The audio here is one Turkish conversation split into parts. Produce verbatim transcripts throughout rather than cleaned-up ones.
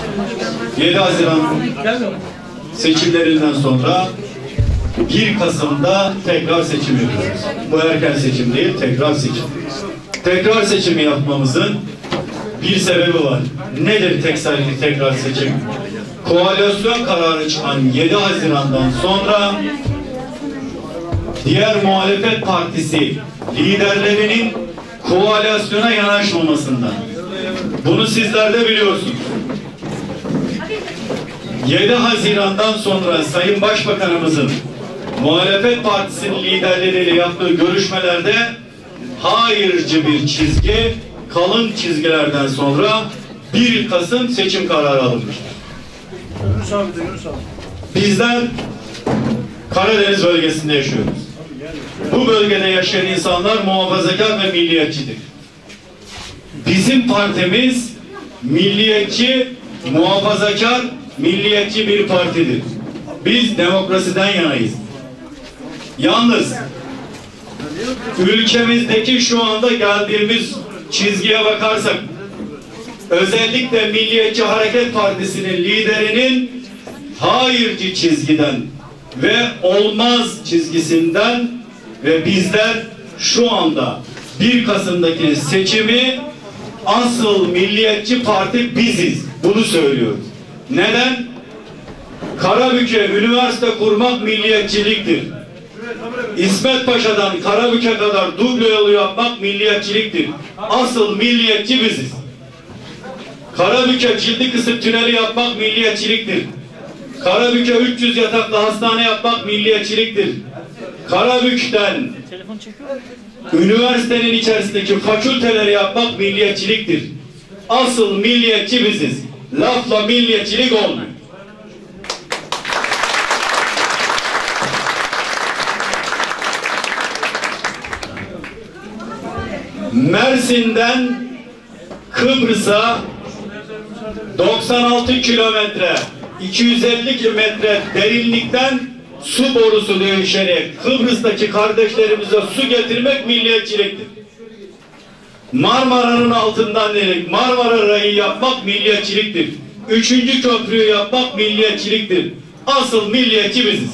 yedi Haziran seçimlerinden sonra bir Kasım'da tekrar seçim yapıyoruz. Bu erken seçim değil, tekrar seçim. Tekrar seçimi yapmamızın bir sebebi var. Nedir tekrar, tekrar seçim? Koalisyon kararı çıkan yedi Haziran'dan sonra diğer muhalefet partisi liderlerinin koalisyona yanaşmamasından. Bunu sizler de biliyorsunuz. yedi Haziran'dan sonra Sayın Başbakanımızın muhalefet partisinin liderleriyle yaptığı görüşmelerde hayırcı bir çizgi, kalın çizgilerden sonra bir Kasım seçim kararı alınmıştır. Bizler Karadeniz bölgesinde yaşıyoruz. Bu bölgede yaşayan insanlar muhafazakar ve milliyetçidir. Bizim partimiz milliyetçi, muhafazakar, milliyetçi bir partidir. Biz demokrasiden yanayız. Yalnız ülkemizdeki şu anda geldiğimiz çizgiye bakarsak, özellikle Milliyetçi Hareket Partisi'nin liderinin hayırcı çizgiden ve olmaz çizgisinden ve bizler şu anda bir Kasım'daki seçimi asıl milliyetçi parti biziz. Bunu söylüyoruz. Neden? Karabük'e üniversite kurmak milliyetçiliktir. İsmet Paşa'dan Karabük'e kadar duble yolu yapmak milliyetçiliktir. Asıl milliyetçi biziz. Karabük'e cildi kısık tüneli yapmak milliyetçiliktir. Karabük'e üç yüz yataklı hastane yapmak milliyetçiliktir. Karabük'ten üniversitenin içerisindeki fakülteleri yapmak milliyetçiliktir. Asıl milliyetçi biziz. Lafla milliyetçilik olmuyor. Mersin'den Kıbrıs'a doksan altı kilometre, iki yüz elli metre derinlikten su borusu döşeyerek Kıbrıs'taki kardeşlerimize su getirmek milliyetçiliktir. Marmara'nın altından dedik, Marmara Rayı yapmak milliyetçiliktir. Üçüncü köprüyü yapmak milliyetçiliktir. Asıl milliyetçi biziz.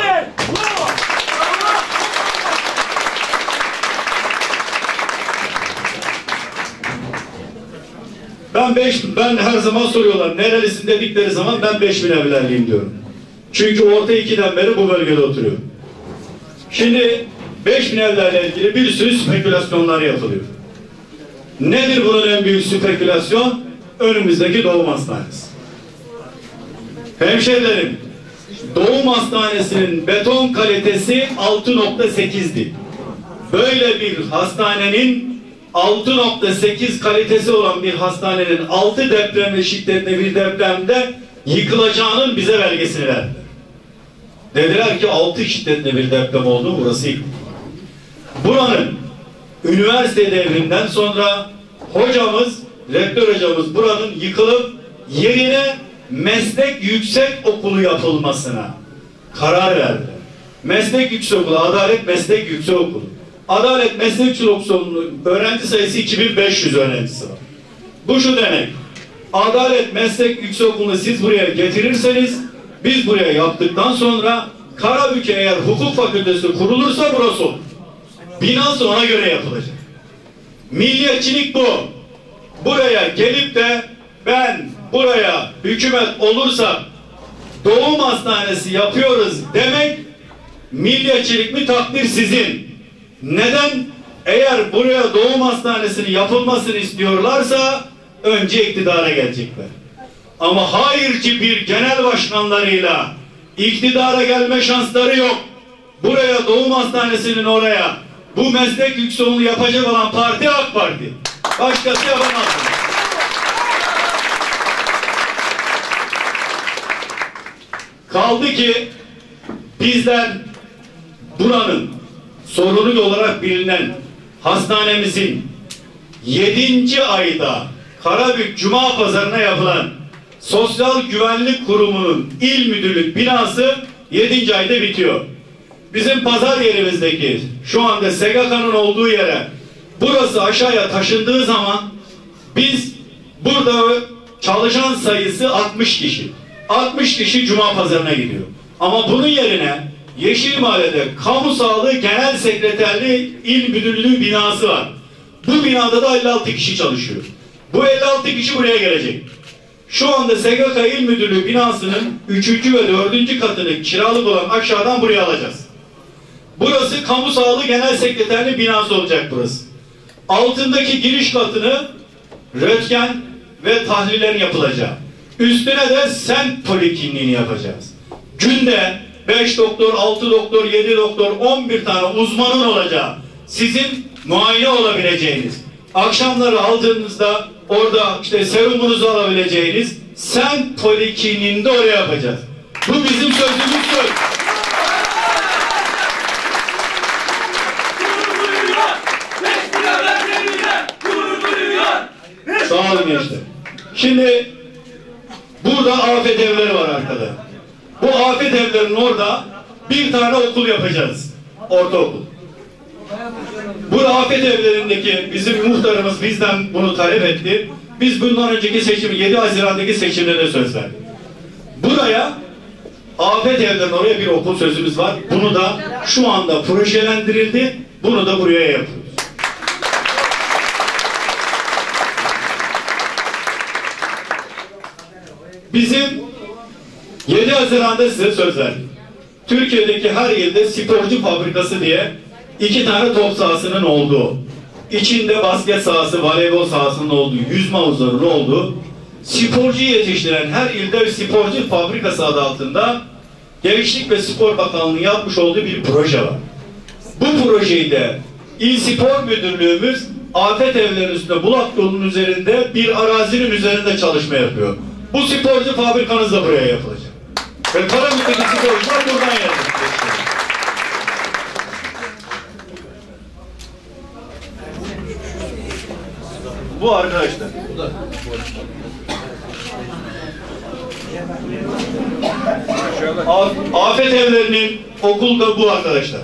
Ben beş, ben her zaman soruyorlar, nerelisin dedikleri zaman ben beş bin evlerliyim diyorum. Çünkü orta ikiden beri bu bölgede oturuyorum. Şimdi beş bin evlerle ilgili bir sürü spekülasyonlar yapılıyor. Nedir bunun en büyük spekülasyon? Önümüzdeki doğum hastanesi. Hemşehrilerim, doğum hastanesinin beton kalitesi altı nokta sekiz'di. Böyle bir hastanenin altı nokta sekiz kalitesi olan bir hastanenin altı depremli şiddetli bir depremde yıkılacağının bize belgesini verdiler. Dediler ki altı şiddetli bir deprem oldu, burası yıkıldı. Buranın üniversite devrinden sonra hocamız, rektör hocamız buranın yıkılıp yerine meslek yüksek okulu yapılmasına karar verdi. Meslek yüksek okulu, Adalet Meslek Yüksek Okulu. Adalet Meslek Yüksek Okulu'nun öğrenci sayısı iki bin beş yüz öğrencisi var. Bu şu demek: Adalet Meslek Yüksek Okulu'nu siz buraya getirirseniz, biz buraya yaptıktan sonra Karabük'e eğer hukuk fakültesi kurulursa burası olur. Binası ona göre yapılacak. Milliyetçilik bu. Buraya gelip de ben buraya hükümet olursa doğum hastanesi yapıyoruz demek milliyetçilik mi, takdir sizin. Neden? Eğer buraya doğum hastanesinin yapılmasını istiyorlarsa önce iktidara gelecekler. Ama hayırcı bir genel başkanlarıyla iktidara gelme şansları yok. Buraya doğum hastanesinin oraya bu meslek yüksekliğini yapacak olan parti AK Parti. Başkası yapamaz. Kaldı ki bizler buranın sorunu olarak bilinen hastanemizin yedinci ayda Karabük Cuma Pazarı'na yapılan Sosyal Güvenlik Kurumu'nun il müdürlük binası yedinci ayda bitiyor. Bizim pazar yerimizdeki şu anda S G K'nın olduğu yere burası aşağıya taşındığı zaman biz burada çalışan sayısı altmış kişi. altmış kişi Cuma Pazarı'na gidiyor. Ama bunun yerine Yeşil Mahalle'de Kamu Sağlığı Genel Sekreterliği İl Müdürlüğü binası var. Bu binada da elli altı kişi çalışıyor. Bu elli altı kişi buraya gelecek. Şu anda S G K İl Müdürlüğü binasının üçüncü ve dördüncü katını kiralık olan aşağıdan buraya alacağız. Burası Kamu Sağlığı Genel Sekreterliği binası olacak burası. Altındaki giriş katını röntgen ve tahliller yapılacak. Üstüne de sent polikliniğini yapacağız. Günde beş doktor, altı doktor, yedi doktor, on bir tane uzmanın olacağı, sizin muayene olabileceğiniz, akşamları aldığınızda orada işte serumunuzu alabileceğiniz sent polikliniğini de oraya yapacağız. Bu bizim sözümüz söz. Sağ olun gençler. Şimdi burada afet evleri var arkada. Bu afet evlerinin orada bir tane okul yapacağız. Ortaokul. Bu afet evlerindeki bizim muhtarımız bizden bunu talep etti. Biz bundan önceki seçim, yedi Haziran'daki seçimde de söz verdik. Buraya afet evlerinin oraya bir okul sözümüz var. Bunu da şu anda projelendirildi. Bunu da buraya yapıyoruz. Bizim yedi Haziran'da size söz verdik. Türkiye'deki her ilde sporcu fabrikası diye iki tane top sahasının olduğu, içinde basket sahası, voleybol sahasının olduğu, yüzme havuzlarının olduğu, sporcu yetiştiren her ilde bir sporcu fabrikası adı altında Gençlik ve Spor Bakanlığı'nın yapmış olduğu bir proje var. Bu projeyi de İl Spor Müdürlüğümüz afet evlerinin üstünde Bulak yolunun üzerinde bir arazinin üzerinde çalışma yapıyor. Bu sporcu fabrikanız da buraya yapılacak. Ve Karabük'teki sporcular buradan gelecek. Bu arkadaşlar. Afet evlerinin okulda bu arkadaşlar.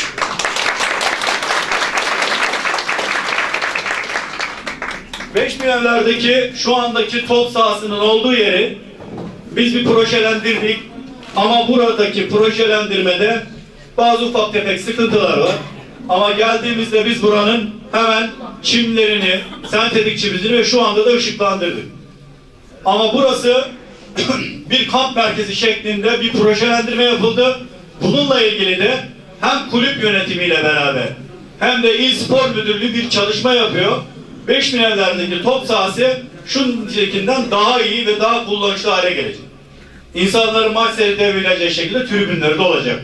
Beş bin evlerdeki şu andaki top sahasının olduğu yeri biz bir projelendirdik. Ama buradaki projelendirmede bazı ufak tefek sıkıntılar var. Ama geldiğimizde biz buranın hemen çimlerini, sentetik çimizini ve şu anda da ışıklandırdık. Ama burası bir kamp merkezi şeklinde bir projelendirme yapıldı. Bununla ilgili de hem kulüp yönetimiyle beraber hem de İl Spor Müdürlüğü bir çalışma yapıyor. beş bin evlerdeki top sahası şununkinden daha iyi ve daha kullanışlı hale gelecek. İnsanların maç seyredebileceği şekilde tribünleri de olacak.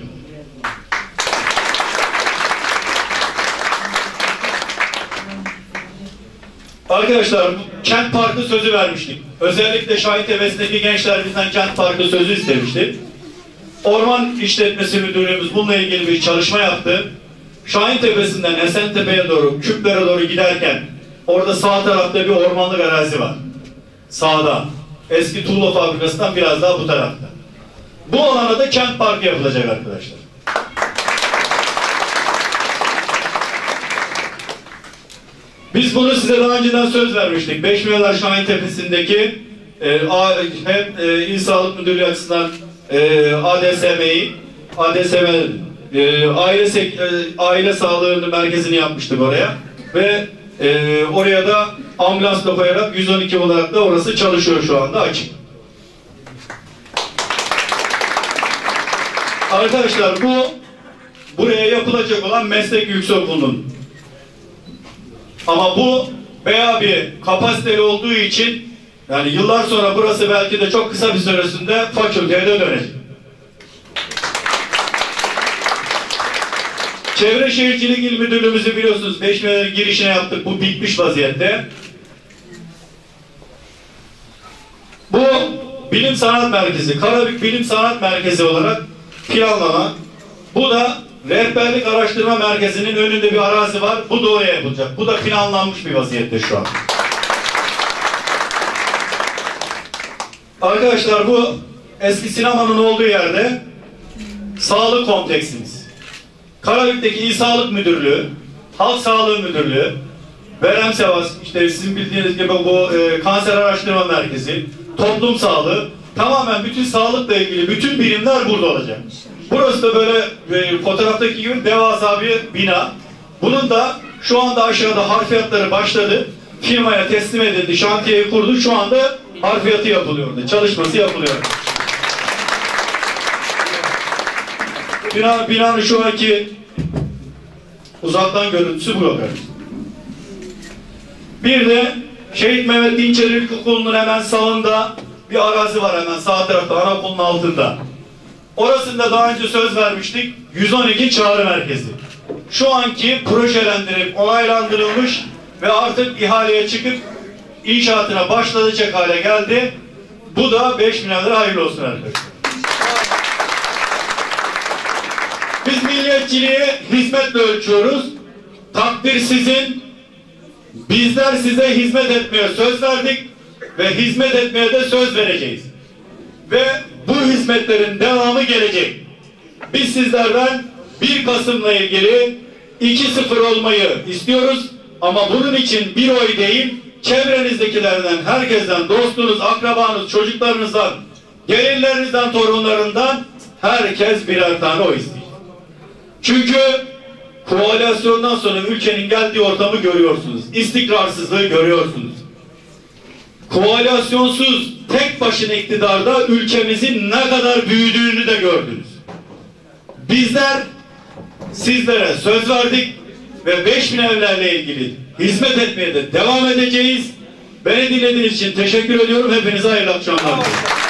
Arkadaşlar, kent parkı sözü vermiştik. Özellikle Şahittepe'sindeki gençler bizden kent parkı sözü istemişti. Orman İşletmesi Müdürlüğümüz bununla ilgili bir çalışma yaptı. Şahintepe'sinden Esentepe'ye doğru, Küplere doğru giderken orada sağ tarafta bir ormanlık arazi var. Sağda. Eski tuğla fabrikasından biraz daha bu tarafta. Bu alana da kent parkı yapılacak arkadaşlar. Biz bunu size daha önceden söz vermiştik. Beş Milyonlar Şahintepe'sindeki e, A, hem e, İl Sağlık Müdürlüğü açısından e, A D S M'yi A D S M e, aile, e, aile sağlığı merkezini yapmıştık oraya ve e, oraya da ambulansla koyarak yüz on iki olarak da orası çalışıyor şu anda açık. Arkadaşlar bu buraya yapılacak olan meslek yüksekokulu'nun. Ama bu bayağı bir kapasiteli olduğu için yani yıllar sonra burası belki de çok kısa bir süresinde fakülteye de dönecek. Çevre Şehircilik İl Müdürlüğümüzü biliyorsunuz beş Milyonların girişine yaptık. Bu bitmiş vaziyette. Bu Bilim Sanat Merkezi, Karabük Bilim Sanat Merkezi olarak planlanan. Bu da Rehberlik Araştırma Merkezi'nin önünde bir arazi var. Bu da oraya yapılacak. Bu da planlanmış bir vaziyette şu an. Arkadaşlar bu eski sinemanın olduğu yerde sağlık kompleksimiz. Karabük'teki İl Sağlık Müdürlüğü, Halk Sağlığı Müdürlüğü, Verem Sevas, işte sizin bildiğiniz gibi bu e, kanser araştırma merkezi, toplum sağlığı, tamamen bütün sağlıkla ilgili bütün birimler burada olacak. Burası da böyle e, fotoğraftaki gibi devasa bir bina. Bunun da şu anda aşağıda harfiyatları başladı. Firmaya teslim edildi, şantiyeyi kurdu. Şu anda harfiyatı yapılıyordu, çalışması yapılıyor. Bina, binanın şu anki uzaktan görüntüsü bu kadar. Bir de Şehit Mehmet Dinçer İlkokulu'nun hemen sağında bir arazi var, hemen sağ tarafta, anaokulunun altında. Orasında daha önce söz vermiştik, yüz on iki çağrı merkezi. Şu anki projelendirip onaylandırılmış ve artık ihaleye çıkıp inşaatına başlanacak hale geldi. Bu da beş milyon lira, hayırlı olsun arkadaşlar. Biz milliyetçiliği hizmetle ölçüyoruz. Takdir sizin. Bizler size hizmet etmeye söz verdik ve hizmet etmeye de söz vereceğiz. Ve bu hizmetlerin devamı gelecek. Biz sizlerden bir Kasım'la ilgili iki sıfır olmayı istiyoruz ama bunun için bir oy değil, çevrenizdekilerden, herkesten, dostunuz, akrabanız, çocuklarınızdan, gelinlerinizden, torunlarından herkes birer tane oy istiyor. Çünkü koalisyondan sonra ülkenin geldiği ortamı görüyorsunuz. İstikrarsızlığı görüyorsunuz. Koalisyonsuz tek başına iktidarda ülkemizin ne kadar büyüdüğünü de gördünüz. Bizler sizlere söz verdik ve beş bin evlerle ilgili hizmet etmeye de devam edeceğiz. Beni dinlediğiniz için teşekkür ediyorum. Hepinize hayırlı akşamlar.